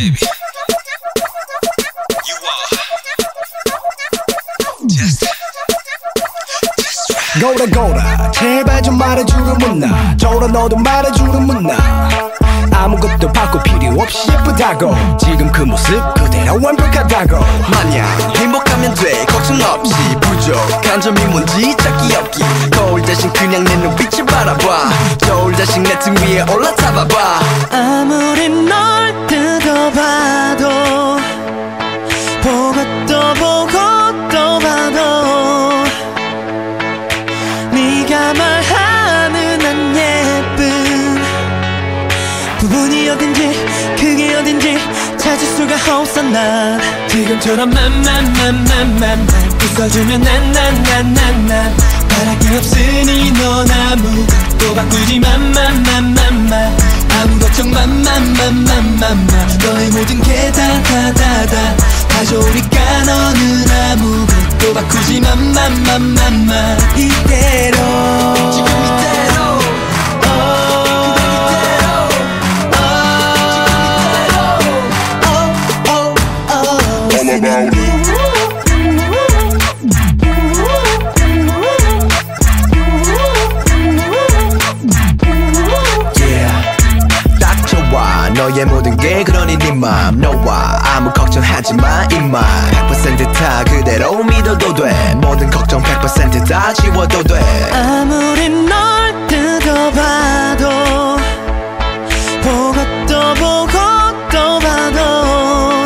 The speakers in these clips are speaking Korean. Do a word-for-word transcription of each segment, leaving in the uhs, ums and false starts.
baby. You are just, just right. 거울아 거울아 제발 좀 말해주려 못나 저라 너도 말해주려 못나 아무것도 바꿀 필요 없이 예쁘다고 지금 그 모습 그대로 완벽하다고 마냥 행복하면 돼 걱정 없이 부족한 점이 뭔지 찾기 없기 거울 대신 그냥 내 눈빛을 바라봐 저울 대신 내 등 위에 올라타봐봐 아무리 널 뜯어봐도 보고 또 보고 또 봐도 네가 말하는 안 예쁜 부분이 어딘지 그게 어딘지 찾을 수가 없어 난 지금처럼 맘맘맘맘맘 웃어주면 난난난난난 바랄 게 없으니 넌 아무것도 바꾸지 맘맘맘맘맘 아무 걱정 맘맘맘맘맘맘 너의 모든 게 다 다 다 다 좋으니까 너는 아무것도 바꾸지 맘맘맘맘맘 이대로 지금 이대로 about it. 딱 좋아 너의 모든 게 그러니 네 맘 너와 아무 걱정하지 마 이만 백 퍼센트 다 그대로 믿어도 돼 모든 걱정 백 퍼센트 다 지워도 돼 아무리 널 뜯어봐도 보고 또 보고 또 봐도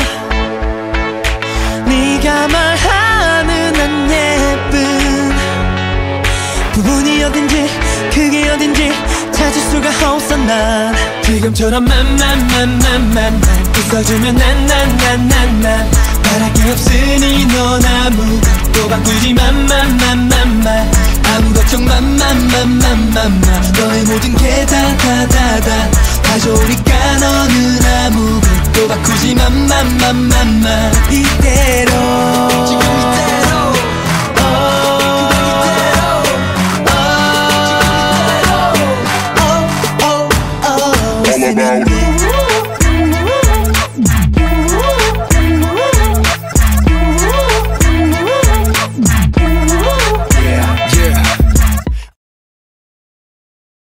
네가 말하는 안 예쁜 부분이 어딘지 그게 어딘지 찾을 수가 없어 난 지금처럼 맘맘맘맘맘 웃어주면 난난난난난 바랄 게 없으니 넌 아무것도 바꾸지 맘맘맘맘맘 아무 걱정 맘맘맘맘맘맘 너의 모든 게 다 다 다 다 다 좋으니까 너는 아무것도 바꾸지 맘맘맘맘맘 이대로